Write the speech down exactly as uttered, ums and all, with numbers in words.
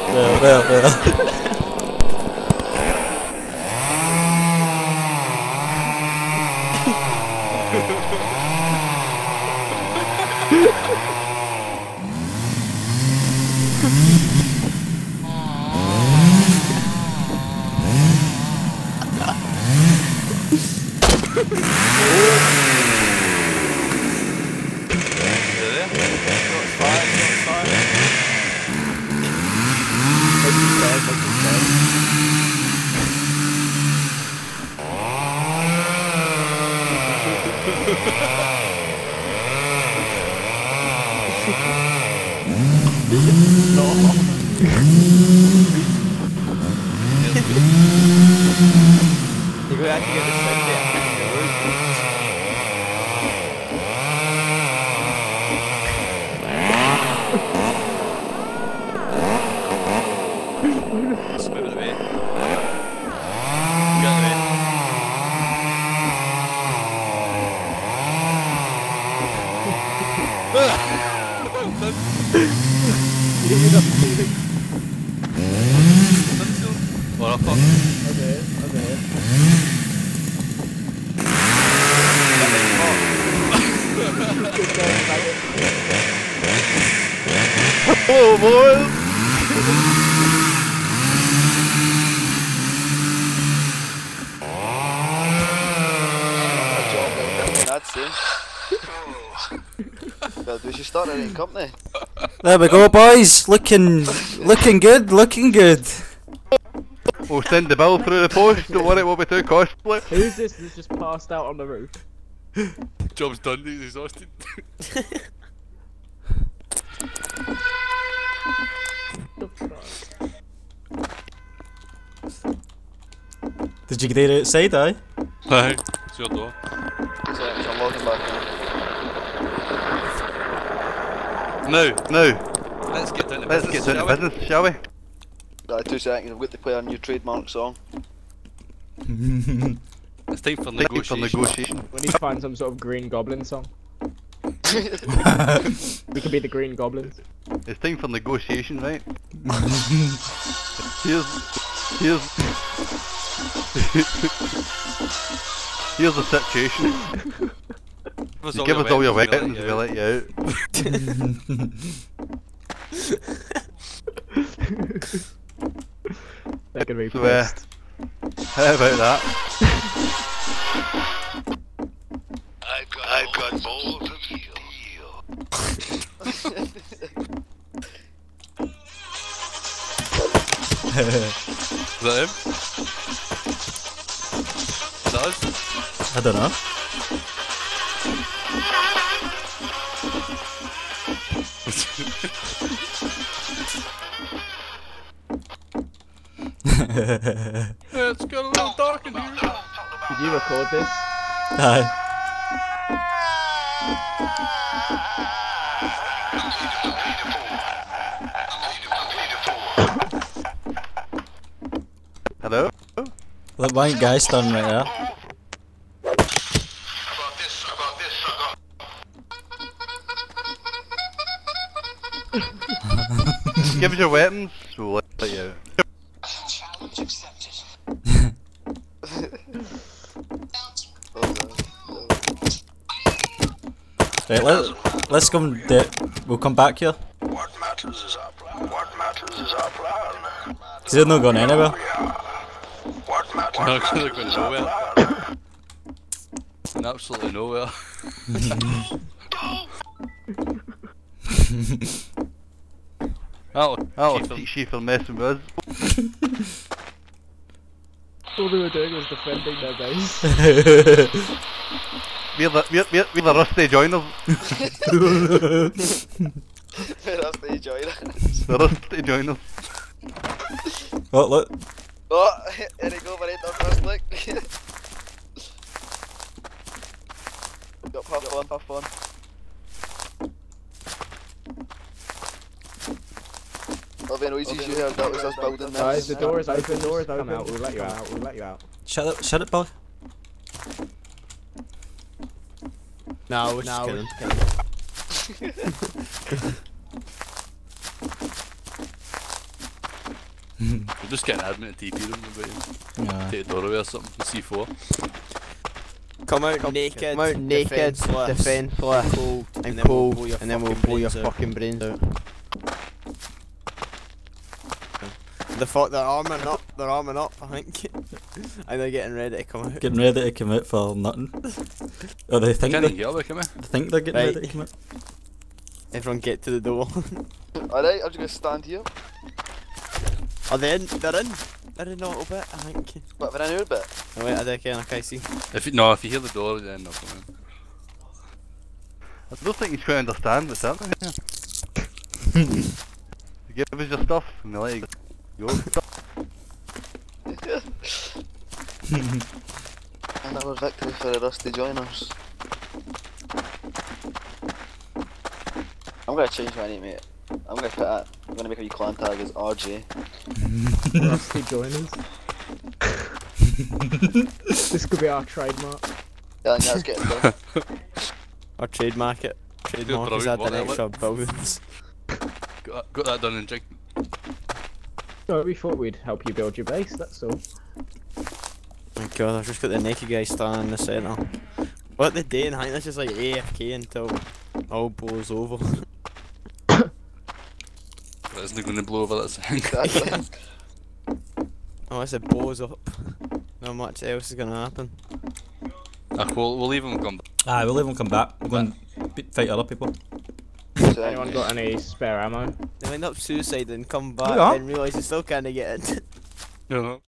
Well, well, well. You could actually get the same thing. Let's move it away. Get it away. What the fuck? Okay, okay. Oh boy! That's it. Well, we should start a new company. There we go, boys. Looking, looking good. Looking good. We'll send the bill through the post. Don't worry, it won't be too costly. Who's this that's just passed out on the roof? Job's done. He's exhausted. Did you get it outside, aye? Aye. It's your door. So I'm logging back in. Now, Now, let's get down to let's business. get down to shall we? business, shall we? Right, two seconds, I've got to play a new trademark song. It's time for Thank you for negotiation. negotiation. We need to find some sort of Green Goblin song. We could be the Green Goblins. It's time for negotiation, right? here's, here's, here's the situation. You give us all your weapons, we'll let you out. They're gonna be So, uh, pissed. how about that? I've got, I've got balls of steel. Is that him? Is that us? I don't know. It's got a little dark in here. Did you record this? Aye. Hello? That white guy's standing right there. About this, about this, sucker. Give us your weapons, we'll let you out. Challenge accepted. Right, let, let's come. Do, we'll come back here. What matters is our plan. What matters is our plan. Cause they're not going anywhere. What matters No, is they're going our nowhere. plan. In absolutely nowhere. That'll That'll keep them. teach you for messing with us. All they were doing was defending their base. We're the, we're, we're, we're the rusty joiners. That's the joiner. The rusty joiners. Oh, look. Oh, here you go, right there first, look. Got puff on, puff on. Oh, the noises you heard, that was us building there. Guys, the door is open. The door is open. Come out. We'll let you out. We'll let you out. Shut it, shut it, Billy. No, we're just No, kidding. We'll just get an admin and T P them about you. Yeah. Take a door away or something, C four. Come out naked, Come out naked, defenceless, defenceless, cold, and and then we'll cold, blow your and then we'll fucking blow your brains out. fucking brains out. The fuck, they're arming up, they're arming up, I think. And they're getting ready to come out. Getting ready to come out for nothing. Or they think Can they, you hear me, come here? they think they're getting Right. ready to come out. Everyone get to the door. Alright, I'm just gonna stand here. Are they in? They're in. They're in a little bit, I think. But for an hour bit. Oh wait, I don't care, I can't see. If you, no, if you hear the door, then they'll come in. I don't think he's trying to understand what's happening here. You give us your stuff and they let you go. Another victory for the Rusty Joiners. I'm gonna change my name, mate. I'm gonna put it. I'm gonna make a wee clan tag as R J. Rusty joiners. This could be our trademark. Yeah, and that's getting done. Or trademark it. Trademark is brilliant, add an what extra buildings. Got that, got that done in jig. No, we thought we'd help you build your base, that's all. My god, I've just got the naked guy standing in the centre. What they doing? I think that's just like A F K until all blows over. But isn't it going to blow over that thing? Exactly. Unless it blows up. Not much else is gonna happen. Ah, we'll, we'll leave him and come back. Ah, we'll leave them come back. We're going to be- fight other people. So, Anyone got any spare ammo? They end up suicide and come back Yeah. and realise they still can't get in. You know.